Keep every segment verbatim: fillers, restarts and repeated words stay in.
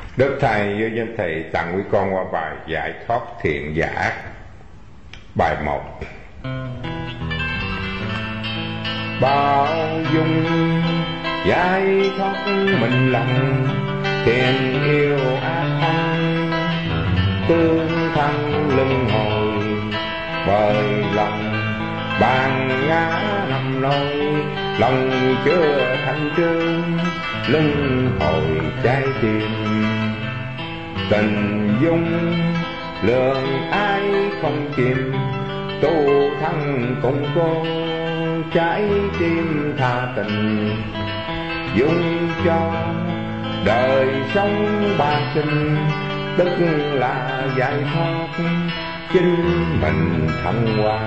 Đức Thầy vô danh Thầy tặng quý con qua bài Giải thoát thiện giả. Bài một. Bao dung giải thoát mình lòng, thiện yêu ác thân, tương thân luân hồi, bởi lòng bàn ngã nằm nôi, lòng chưa thanh trương, luân hồi trái tim. Tình dung lượng ai không chìm, tu thân cùng cô, trái tim tha tình. Dung cho đời sống ba sinh, tức là giải thoát chính mình thăng hoa.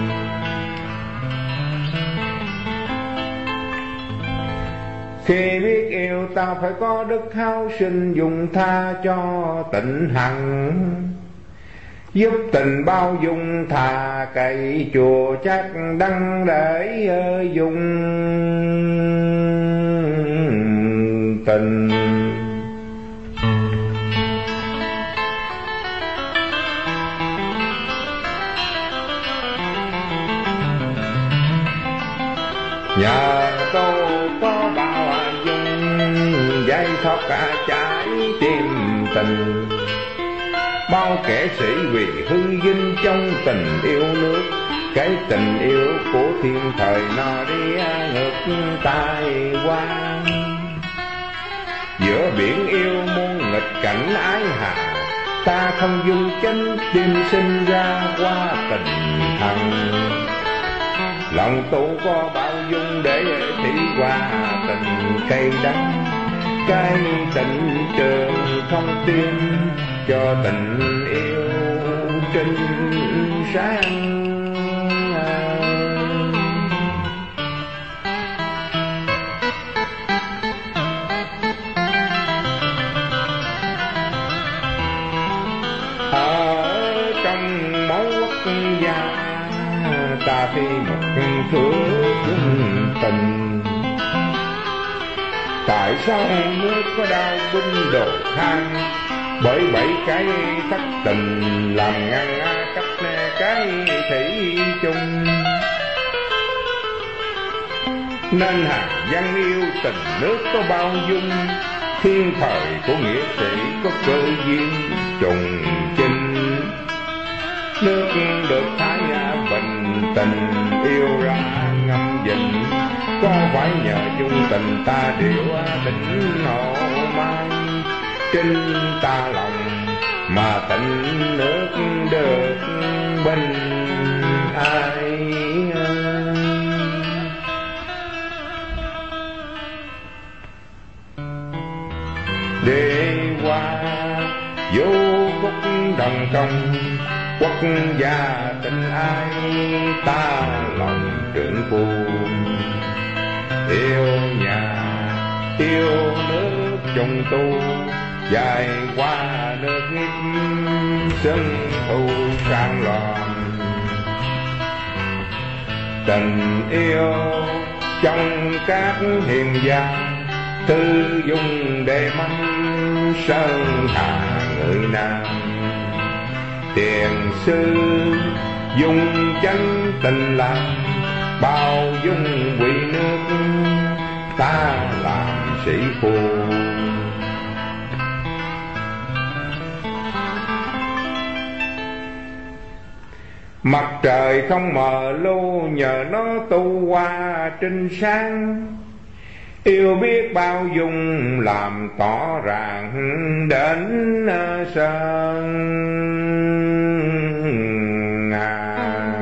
Khi biết yêu ta phải có đức hao sinh, dùng tha cho tịnh hằng, giúp tình bao dung thà cậy chùa chắc đăng để dùng tình. Nhờ tôi có bao dung giải thoát cả trái tim tình, bao kẻ sĩ vì hư vinh trong tình yêu nước, cái tình yêu của thiên thời nó đi ngược tai qua. Giữa biển yêu muôn nghịch cảnh ái hà, ta không dung chánh tim sinh ra qua tình thần. Lòng tu có bao dung để thị qua tình cây đắng, cái tình trường không tim cho tình yêu trinh sáng. Ở trong mỗi quốc gia ta thi một thước dung tình, tại sao nước có đau binh đồ than, bởi bảy cái thất tình làm ngăn cách cái thủy chung. Nên hàng dân yêu tình nước có bao dung, thiên thời của nghĩa sĩ có cơ duyên trùng chinh. Nước được thái bình tình yêu ra ngâm dình, có phải nhờ chung tình ta điệu đỉnh nộ mai. Trên ta lòng mà tình nước được bình ai. Để qua vô khúc đồng công, quốc gia tình ai ta lòng trưởng phu. Yêu nhà yêu nước chung tu, dài qua nước nghịch sân thù sang loạn. Tình yêu trong các hiền gia, thư dung để mong sơn hà người nam. Tiền sư dung chánh tình làm, bao dung quỷ nước ta làm sĩ phu. Mặt trời không mờ lu, nhờ nó tu qua trinh sáng. Yêu biết bao dung làm tỏ ràng đến sơn à.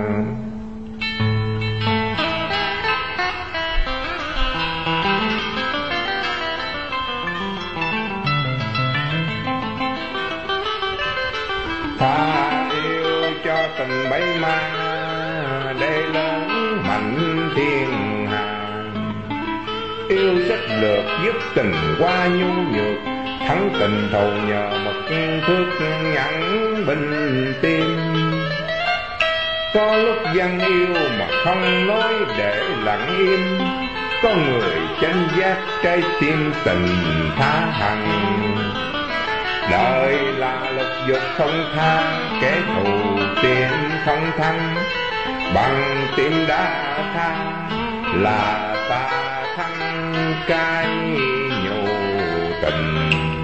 Tha yêu cho tình bấy ma, để lớn mạnh thiên hà. Yêu sách lược giúp tình qua nhu nhược, thắng tình thầu nhờ một thước nhẫn bình tim. Có lúc dân yêu mà không nói để lặng im, có người chánh giác trái tim tình tha hằng. nhục dục không tha, kẻ thù tìm không thắng, bằng tim đã tha là ta thắng cái nhục tình.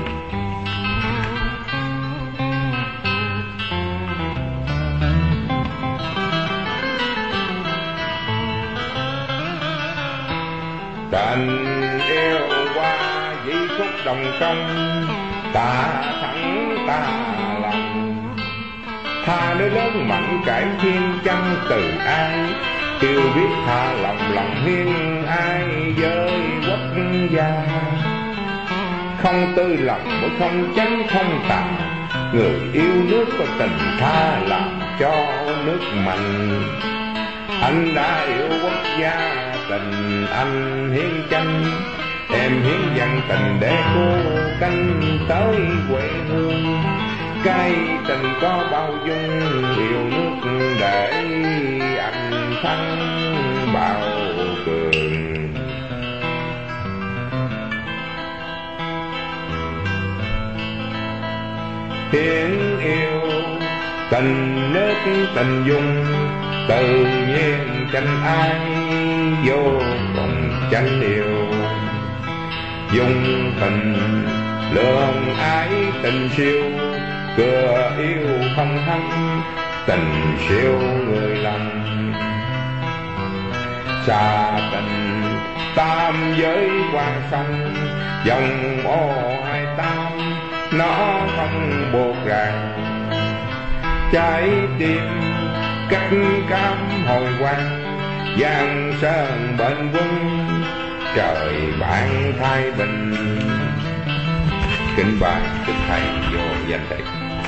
Tình yêu qua dĩ khúc đồng công, ta thắng ta lòng. Tha đứa lớn mạnh cải thiên chân từ ai, yêu biết tha lòng lòng hiên ai với quốc gia. Không tư lòng bởi không chánh không tà, người yêu nước có tình tha làm cho nước mạnh. Anh đã yêu quốc gia, tình anh hiến tranh, em hiến dâng tình để cô canh tới quê hương. Cái tình có bao dung, yêu nước để anh thắng bao cường. Hiến yêu tình nước tình dung, tự nhiên tranh ai vô cùng chánh yêu. Dung tình lượng ái tình siêu, cửa yêu không thắng, tình siêu người lòng. Xa tình tam giới qua sông, dòng ô hai tam nó không buộc ràng. Trái tim cách cam hồi quang, giang sơn bền vững, trời ban thái bình. Kính bài kính thầy vô danh thầy.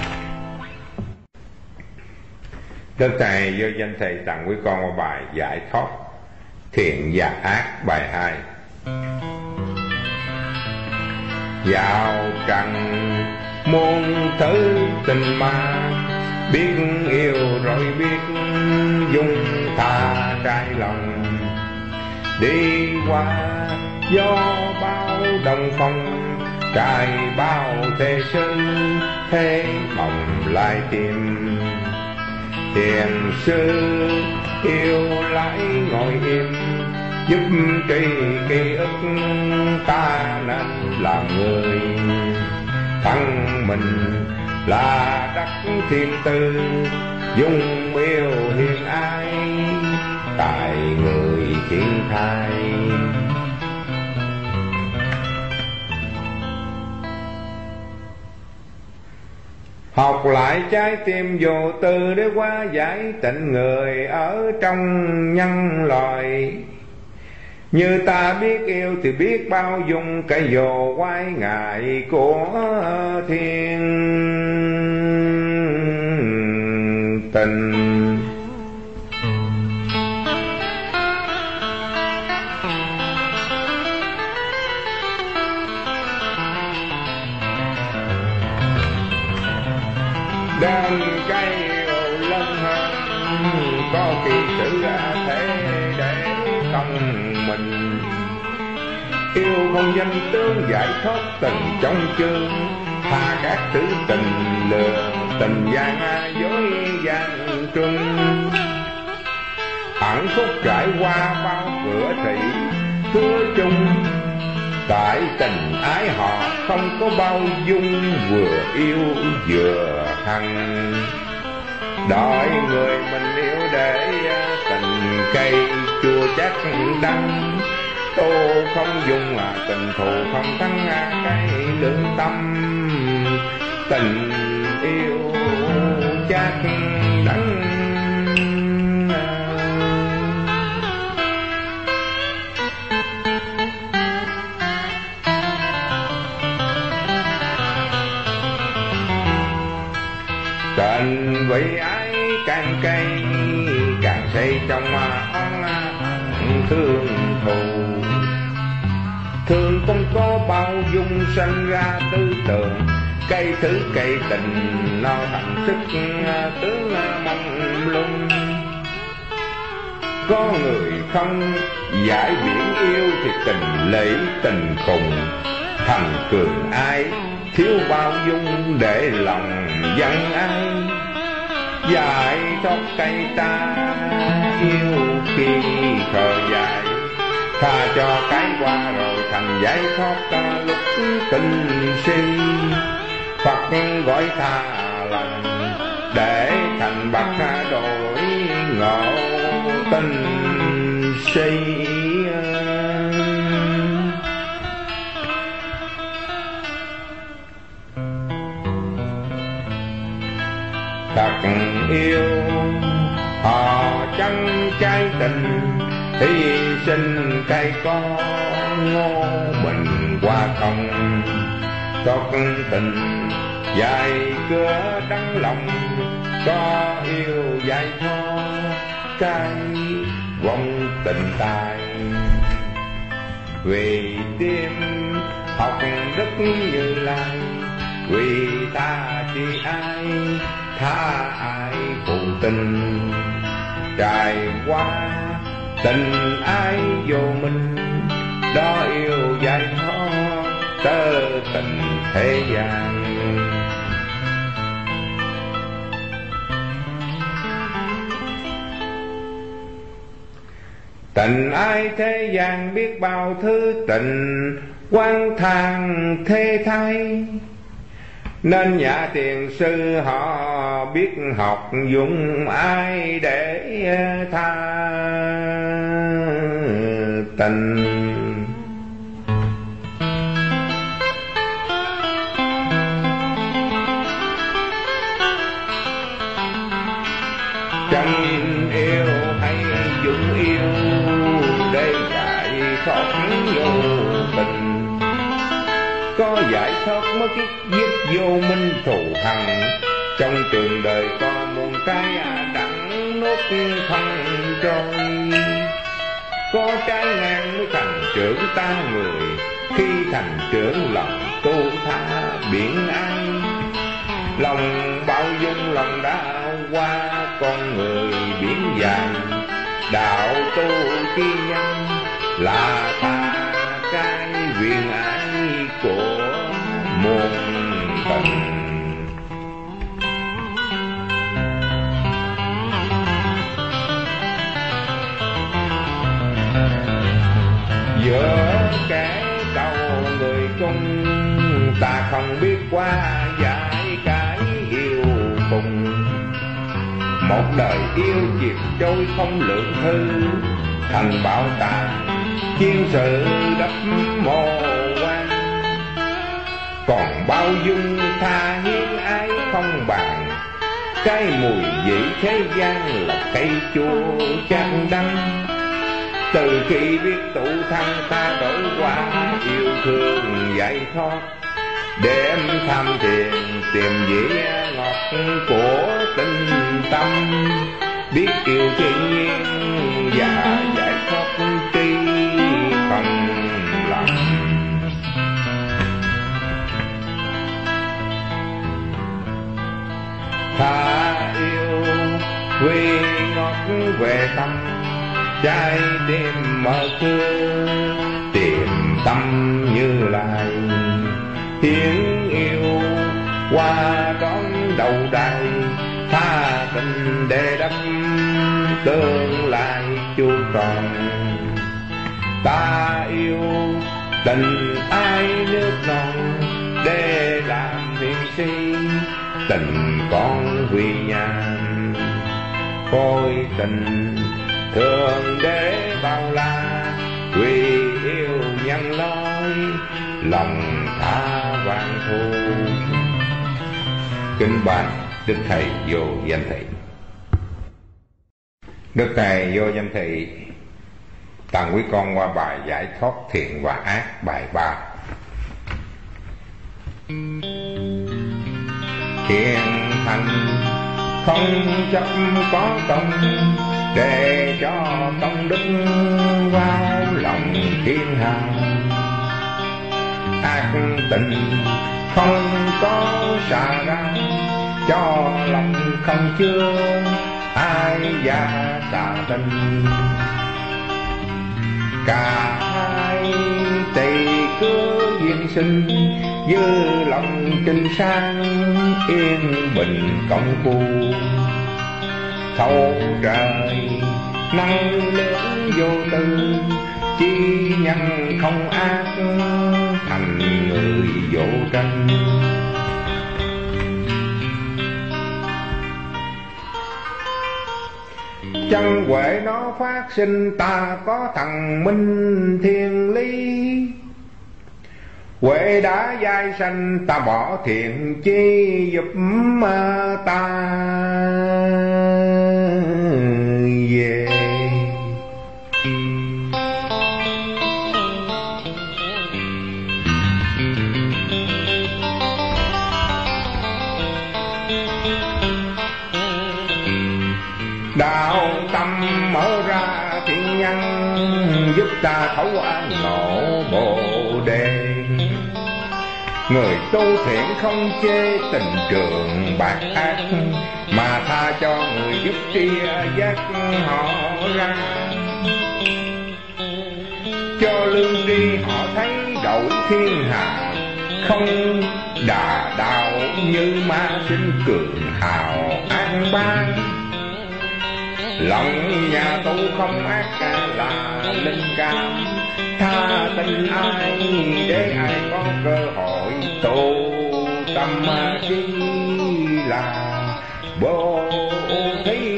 Đức thầy vô danh thầy tặng quý con một bài giải thoát thiện và ác bài hai. Vào trần muôn thứ tình ma, biết yêu rồi biết dung tha trái lòng. Đi qua gió bao đồng phong, trải bao thế sư thế mộng lại tìm. Thiền sư yêu lại ngồi im, giúp tri ký ức ta nên làm người. Thân mình là đất thiên tư, dung yêu hiền ai tại người thiên thai. Học lại trái tim vô tư để hóa giải tình người ở trong nhân loại. Như ta biết yêu thì biết bao dung cái vô quái ngại của thiên tình. Đơn cây lên hơn, có kỳ sự ra thế để không mình. Yêu không danh tướng giải thoát tình trong chương, tha các thứ tình lừa tình gian dối gian trung. Hạnh phúc trải qua bao cửa thị hứa chung, tại tình ái họ không có bao dung, vừa yêu vừa hằn. Đợi người mình yêu để tình cây chua chắc đắng, tô không dung là tình thù không thắng cái lương tâm. Tình yêu chắc đắng. Tình vì ái càng cay, càng xây trong oán thương thù. Thương không có bao dung sanh ra tư tưởng, cây thứ cây tình nó thành sức tướng mong lung. Có người không giải biển yêu thì tình lấy tình khùng, thành cường ai, thiếu bao dung để lòng dân ai. Giải thoát cây ta yêu khi khờ dại, tha cho cái qua rồi thành giải thoát cả lúc tình si. Phật gọi tha lòng để thành bậc đổi ngộ tình si. Thật yêu họ chân trái tình, hy sinh cây con ngô mình qua không. Tốt tình dài cửa đắng lòng, có yêu dài thoa cái vong tình tài. Vì tim học đức Như Lai, vì ta chỉ ai tha ai phụ tình. Trải qua tình ai vô minh, đó yêu giải thoát tơ tình thế gian. Tình ai thế gian biết bao thứ tình, oan than thê thay. Nên nhà tiền sư họ biết học dùng ai để tha tình. Chẳng yêu hay dùng yêu để giải thoát vô tình. Có giải thoát mới biết giết vô minh thù hằn. Trong trường đời có muôn cái đắng nốt thân trôi. Có trái ngang mới thành trưởng ta người, khi thành trưởng lòng tu tha biển ai. Lòng bao dung lòng đã qua con người biển dài. Đạo tu chi nhân là tha cái quyền ái của muôn tình. Giữa kẻ đầu người cung, ta không biết qua giải cái yêu cùng. Một đời yêu chìm trôi không lượng thư, thành bảo tàng chiến sự đắp mồ quan. Còn bao dung tha hiến ái không bàn, cái mùi vị thế gian là cây chua chát đắng. Từ khi biết tụ thăng ta đổi qua yêu thương giải thoát, để em tham thiền tìm vị ngọt của tinh tâm. Biết yêu thiên nhiên và giải thoát tri không lòng. Tha yêu quy ngọt về tâm, trái tim mở cửa tìm tâm Như Lai. Hiến yêu qua đón đầu đài, tha tình để đắp tương lai chu toàn. Ta yêu tình ai nước non, để làm hiền si tình con huy nhan. Khôi tình thường để bao la, vì yêu nhân lối lòng tha vạn thu. Kính bạch Đức Thầy Vô Danh Thị. Đức Thầy Vô Danh Thị tặng quý con qua bài giải thoát thiện và ác bài ba. Thiện thành không chấp có công, để cho công đức vào lòng thiên hạ. Ác tình không có xả ra, cho lòng không chưa ai gia xả tình. Cả hai tỳ cứ duyên sinh, dư lòng trinh sang yên bình công phu. Thấu trời năng lớn vô tư, chi nhân không ác thành người vô tranh. Chân huệ nó phát sinh, ta có thằng minh thiên lý. Huệ đã giai sanh, ta bỏ thiện chi giúp ta về. Đạo tâm mở ra thiện nhân, giúp ta thấu an ngộ bồ đề. Người tu thiện không chê tình trường bạc ác, mà tha cho người giúp tia dắt họ ra. Cho lương đi họ thấy đậu thiên hạ, không đà đạo như ma sinh cường hào an ban. Lòng nhà tu không ác là linh cảm, tha tình ai để ai có cơ hội tu tâm trí là bố thí.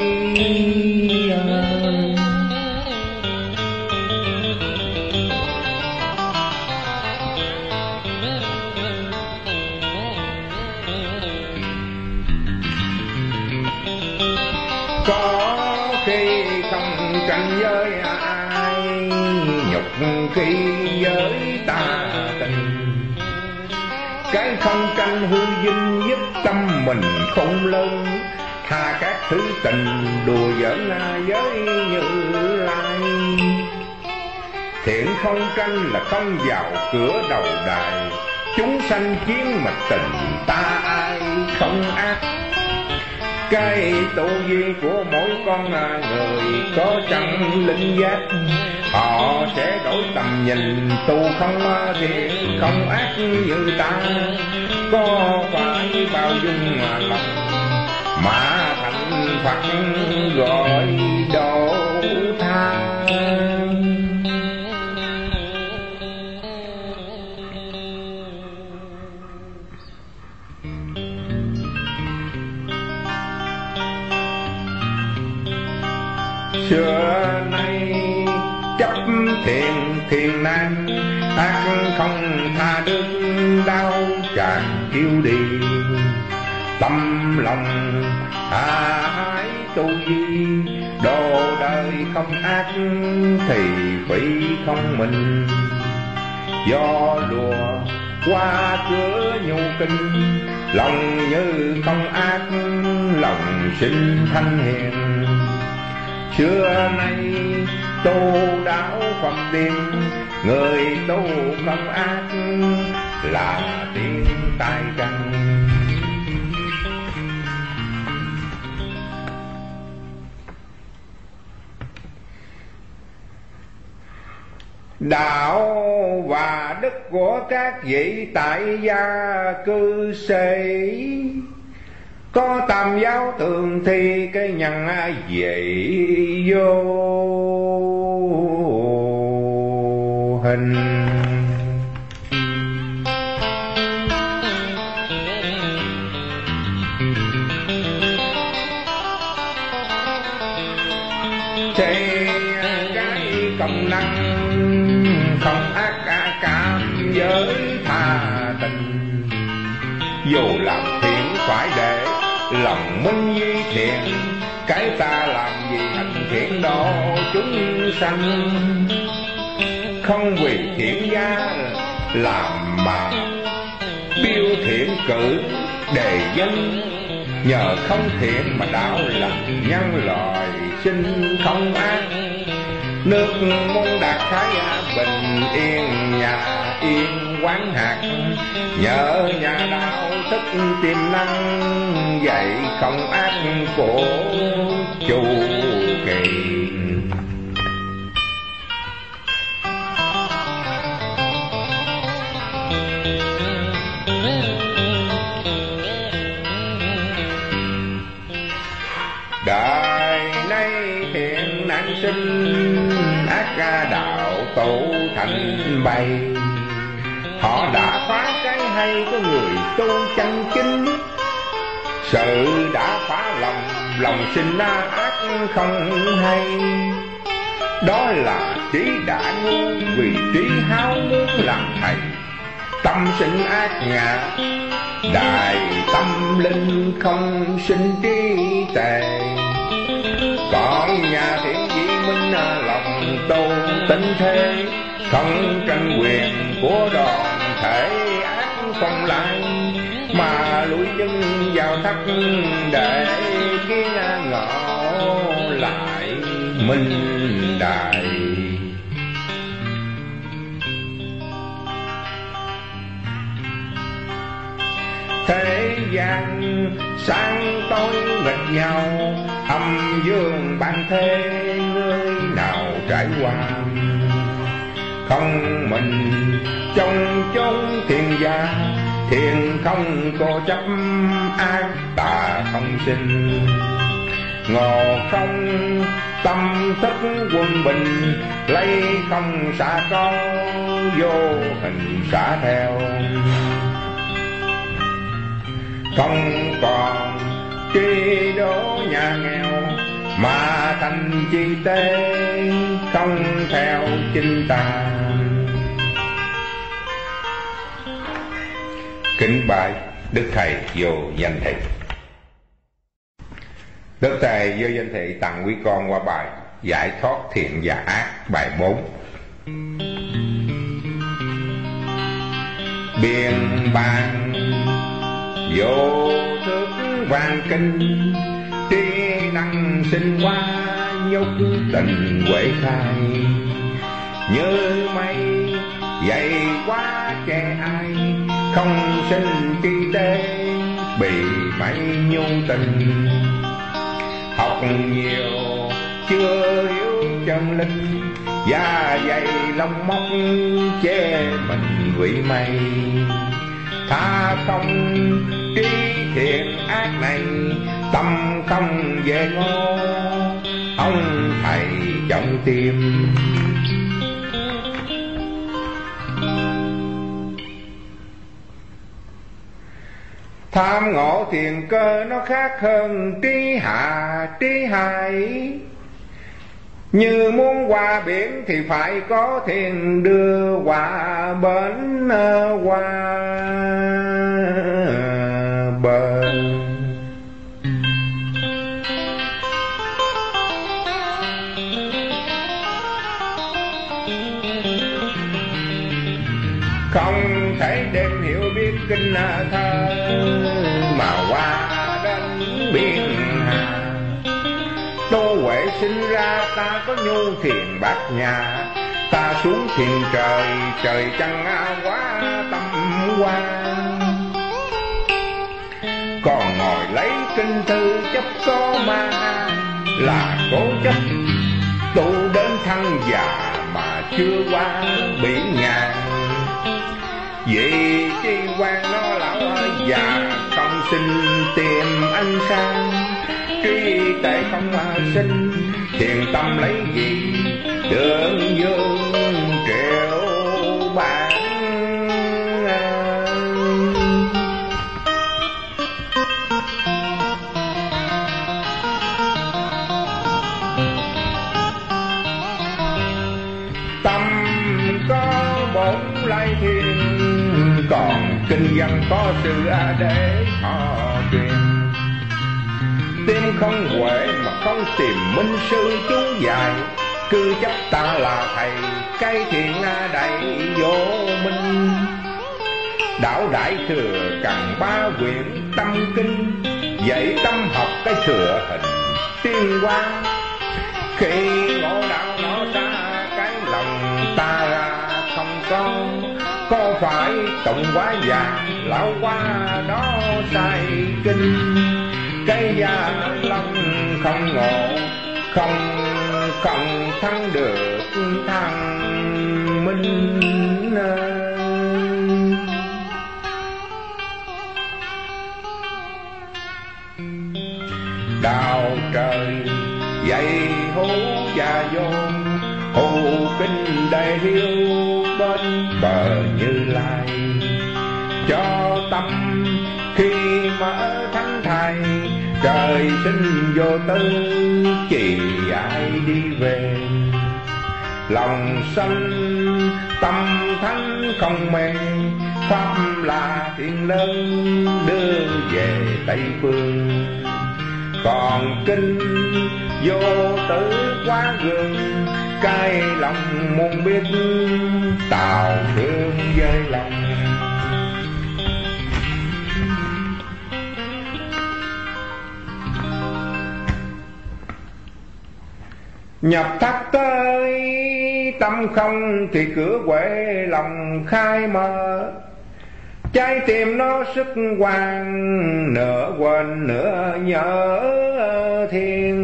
Có khi không tranh với ai, nhục khi với ta tình. Cái không tranh hư vinh giúp tâm mình không lớn, tha các thứ tình đùa giỡn với Như Lai. Thiện không tranh là không vào cửa đầu đài, chúng sanh chiến mà tình ta ai không ác. Cái tu vi của mỗi con người có chẳng linh giác, họ sẽ đổi tầm nhìn tu không thiện không ác như ta. Có phải bao dung lòng mà thành Phật gọi độ tha. Xưa nay chấp thiện thiền nan, ác không tha đức đau chàng kêu đi. Tâm lòng hãy tu vi, đồ đời không ác thì phỉ không mình. Do lùa qua cửa nhu kinh, lòng như không ác lòng sinh thanh hiền. Xưa nay tu đạo Phật tiên, người tu không ác là tiên tai trăng. Đạo và đức của các vị tại gia cư sĩ, có tam giáo thường thi cái nhân vậy vô hình. Thì cái công năng không ác cả cảm với tha tình, dù làm thiện phải để lòng minh duy thiện. Cái ta làm gì hành thiện độ chúng sanh, không vì thiện gia làm mà biêu thiện cử đề danh. Nhờ không thiện mà đạo làm nhân loại sinh không ác. Nước môn đạt thái bình yên, nhà yên quán hạt. Nhờ nhà đạo thức tiềm năng, dạy không ác của chu kỳ. đời nay thiện nạn sinh, ác đạo tụ thành bầy. Họ đã phá cái hay có người tu chân chính, sự đã phá lòng, lòng sinh ra ác không hay. Đó là trí đã ngu vì trí háo muốn làm thầy, tâm sinh ác ngã, đại tâm linh không sinh trí tề. Còn nhà thiện dị minh lòng tu tinh thế, không tranh quyền của đoàn thể ác không lại, mà lũi chân vào thắt để kiến ngộ lại minh đại. Thế gian sáng tối nghịch nhau, âm dương ban thế người nào trải qua. Không mình trong chốn thiên gia, thiện không cố chấp, ác tà không sinh. Ngộ không tâm thức quân bình, lấy không xả có, vô hình xả theo. Không còn tri đố nhà nghèo, mà thành chi tế không theo chính ta. Kính bái Đức Thầy Vô Danh Thị. Đức Thầy Vô Danh Thị tặng quý con qua bài Giải thoát thiện và ác, bài bốn. Biên bàn vô thức vàng kinh, trí năng sinh qua nhúc tình huệ khai. Như mây dày quá che ai, không sinh chi tế bị mây nhu tình. Học nhiều chưa hiểu chân linh, da dày lông móc che mình quỷ mây. Tha không trí thiện ác này, tâm không về ngô ông thầy trong tim. Tham ngộ thiền cơ nó khác hơn trí hạ trí hại. Như muốn qua biển thì phải có thuyền đưa qua bến qua bờ. Không thể đem hiểu biết kinh thơ, mà qua đến biển hà. Tô Huệ sinh ra ta có nhu thiền bát nhà, ta xuống thiền trời, trời chẳng quá tâm qua. Còn ngồi lấy kinh thư chấp có ma, là cố chấp tu đến thân già mà chưa qua biển ngàn. Vì chi quan nó lão già không sinh tìm anh sang, trí tệ không sinh thiền tâm lấy gì đường dương triệu bạc. Tâm có bốn lai thiên, còn kinh văn có sự để họ truyền. Tim không huệ mà không tìm minh sư chú dạy, cứ chấp ta là thầy cái thiện đầy vô minh. Đạo Đại Thừa cần ba quyển tâm kinh, dạy tâm học cái thừa hình tiên hoa. Khi ngộ đạo nó ra cái lòng ta ra không có, có phải tụng quá già lão quá đó sai kinh. Cái gia long không ngộ, không không thắng được thằng minh. đạo trời dạy hú và vô hù kinh đại hiếu bên bờ Như Lai, cho tâm khi mở thắng thai trời sinh vô tư chỉ ai đi về. Lòng sanh tâm thánh không mê, pháp là thiên lớn đưa về Tây phương. Còn kinh vô tử quá gương, cái lòng muốn biết tào thương với lòng. Nhập thắt tới tâm không thì cửa huệ lòng khai mở, trái tim nó sức quan nửa quên nửa nhớ thiên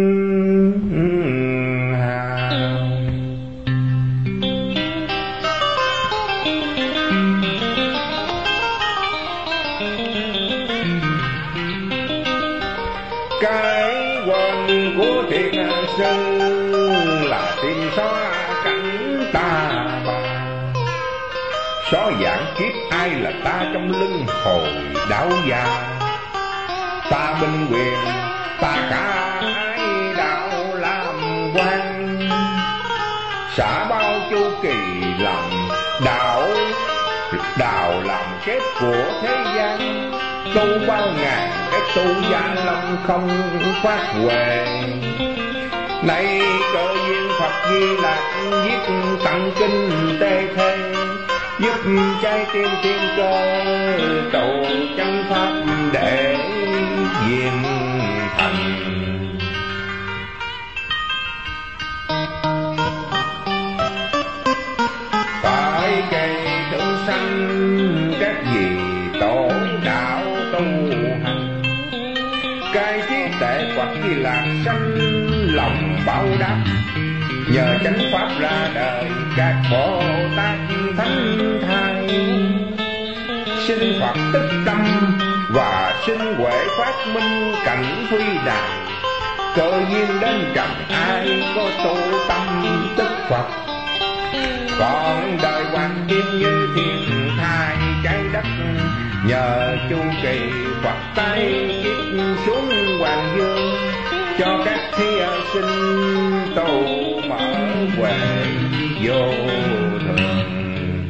hào. Cái quên của thiện sư là tìm xóa cảnh ta bà, xóa giảng kiếp ai là ta trong lưng hồi đau già. Ta binh quyền ta cả ái đạo làm quan, xả bao chu kỳ làm đạo, đạo làm kết của thế gian. Tu bao ngàn cái tu gia long không phát huệ, nay cơ duyên Phật Di Lạc viết tặng kinh tê thê, giúp trái tim thiên cơ cầu chân pháp để viên thành. Phải cây thương sanh các vị tổ đạo tu hành, cái trí tệ hoặc Di Lạc sanh lòng báo đáp. Nhờ chánh pháp ra đời các Bồ Tát thánh thai, sinh Phật tức tâm và sinh huệ phát minh cảnh phi đài. Cơ duyên đến trần ai có tu tâm tức Phật, còn đời hoàng kim như thiên thai trái đất. Nhờ chu kỳ Phật tay kiếp xuống hoàng dương, cho các thi sinh tu mở huệ vô thường.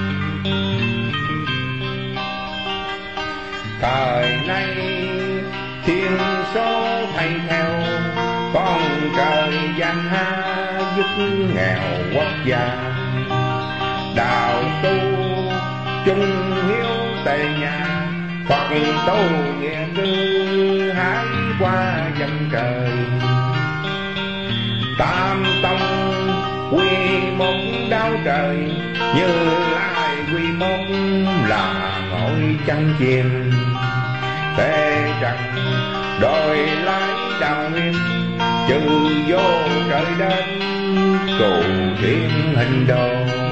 Thời nay thiên số thay theo, con trời gian ha dứt nghèo quốc gia. Đạo tu chung hiếu tề nhà, Phật tu nghĩa cư hái qua dân trời. Tam tông quy một đáo trời, Như Lai quy một là ngôi chân chiền. Thế rằng đòi lái đạo nguyên, trừ vô trời đến cầu thiên hình đồ.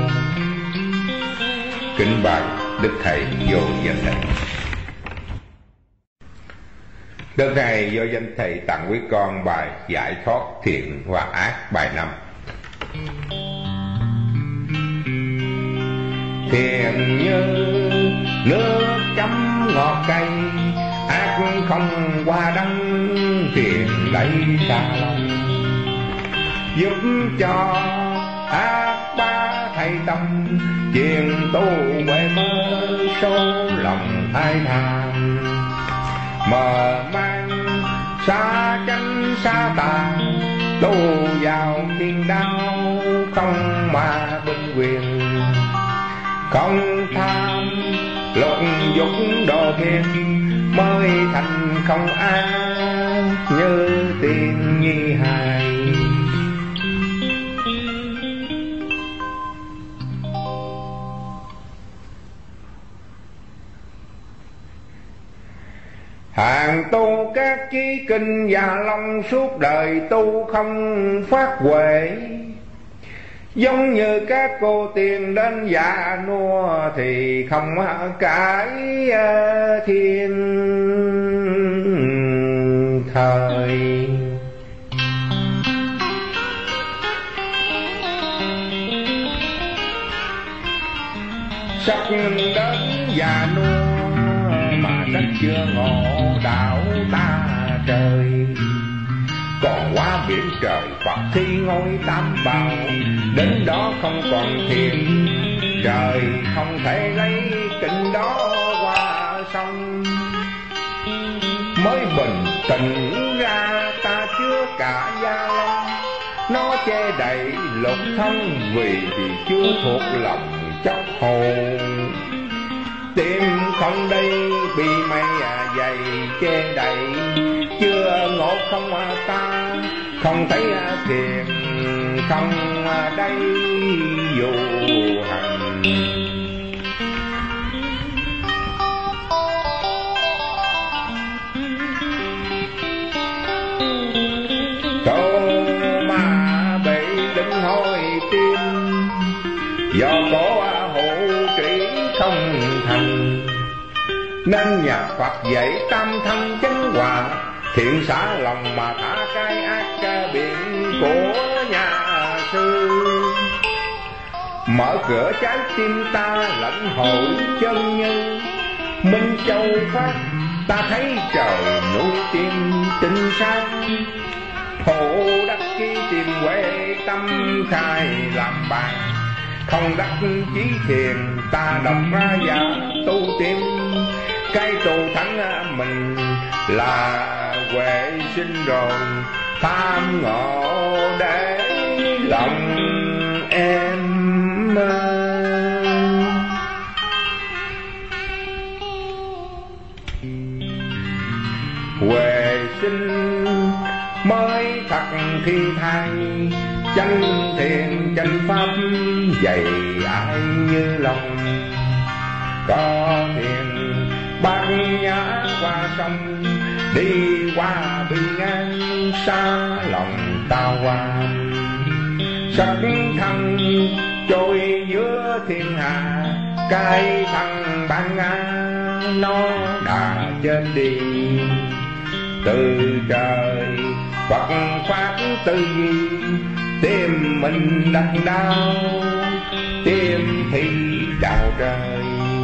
Kính bạch Đức Thầy Vô Danh Thầy. Đức Thầy Vô Danh Thầy tặng quý con bài giải thoát thiện và ác bài năm. Thiện như nước chấm ngọt cay, ác không qua đắng thiện đẩy xa lòng. Giúp cho ác ba thầy tâm, chiền tu huệ mơ sâu lòng ai tham. Mờ mang xa chánh xa tà, tu vào thiên đao không mà bình quyền. Không tham luận dục đồ thiên, mới thành không an như tiên nhi hài. Hàng tu các chí kinh và long suốt đời tu không phát huệ, giống như các cô tiên đến già nua thì không cải thiên thời. Sắp đến già nua mà sách chưa ngộ đạo ta trời, còn quá biển trời Phật thi ngôi tam bảo, đến đó không còn thiền trời, không thể lấy kinh đó qua sông. Mới bình tĩnh ra ta chưa cả gia long, nó che đậy lục thông vì thì chưa thuộc lòng chóc hồn. Tim không đây bị mây à dày che đậy, chưa ngộ không à ta không thấy à thiền, không à đây dù hành. Câu mà bị đứng hồi tim, do có hộ trí không thành, nên nhà Phật dạy tam thân chánh hòa, thiện xả lòng mà thả cái ác ca biển của nhà sư. Mở cửa trái tim ta lãnh hội chân nhân, Minh Châu Pháp ta thấy trời núi tim tinh sáng. Hộ đắc chi tìm huệ tâm khai làm bàn, không đắc chí thiền ta đọc ra và tu tìm. Cái tu thắng mình là huệ sinh rồi, tham ngộ để lòng em. Huệ sinh mới thật khi thay, chánh thiện chánh pháp dạy ai như lòng. Có thiền bát nhã qua sông, đi qua bi ngang xa lòng ta qua. Sắc thân trôi giữa thiên hà, cái thân ban ngã nó đã chết đi. Từ trời Phật pháp tư duy, tim mình đau đau, tim thì đau trời.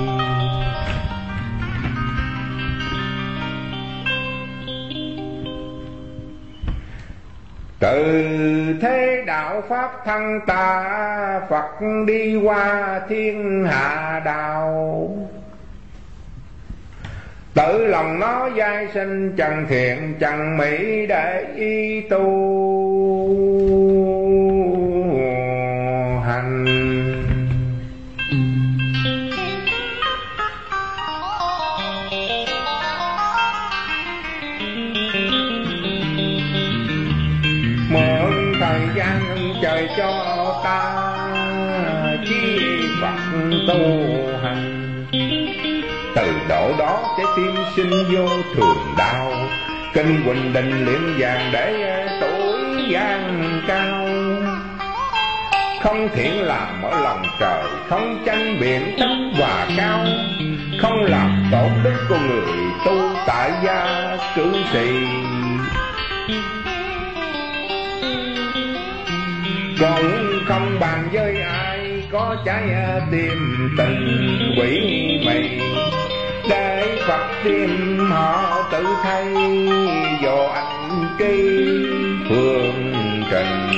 Từ thế đạo pháp thân ta, Phật đi qua thiên hạ đạo. Tự lòng nó giai sinh chẳng thiện chẳng mỹ để y tu hành. Mượn thời gian trời cho ta, chi Phật tu hành. Từ độ đó trái tim sinh vô thường đau, kinh Quỳnh Đình liệm vàng để tuổi gian cao. Không thiện làm ở lòng trời, không tranh biện thấp và cao. Không làm tổn đức con người tu tại gia cử sĩ. Cũng không bàn với ai có trái tim tình quỷ mị, để Phật tim họ tự thay vô anh kỳ phương trình.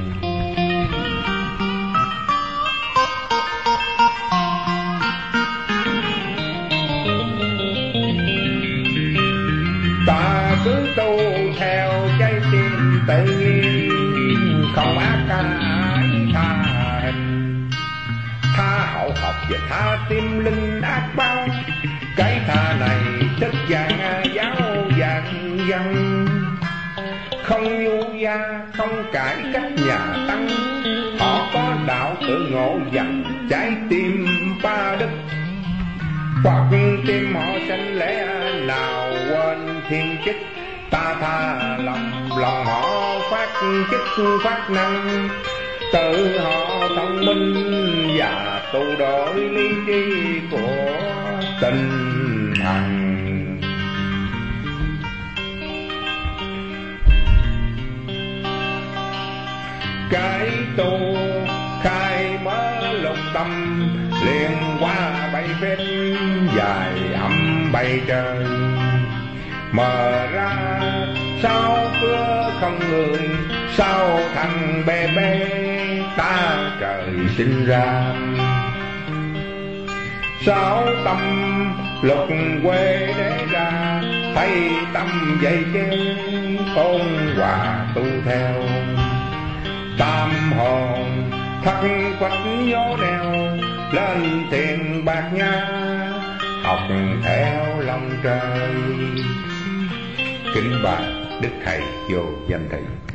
Ta cứ tu theo trái tim tự nhiên, không ác ca ái tha hình. Tha hậu học và tha tim linh ác bao, cái tha này tức vàng giáo vàng văn. Không nhu gia không cải cách nhà tăng, họ có đạo tự ngộ dần trái tim ba đức. Hoặc tim họ sanh lẽ nào quên thiên chức, ta tha lòng lòng họ phát chức phát năng. Tự họ thông minh và tu đổi lý trí của tinh thần. cái tu khai mở lục tâm, liền qua bay phết dài âm bay trời. Mở ra sao cửa không người, sao thành bê bê ta trời sinh ra. Sao tâm lục quê để ra, thấy tâm dậy chế ôn hòa tu theo. Tam hồn thất quách nhố neo, lên tiền bạc nha học theo lòng trời. Kính bạch Đức Thầy Vô Danh Thầy.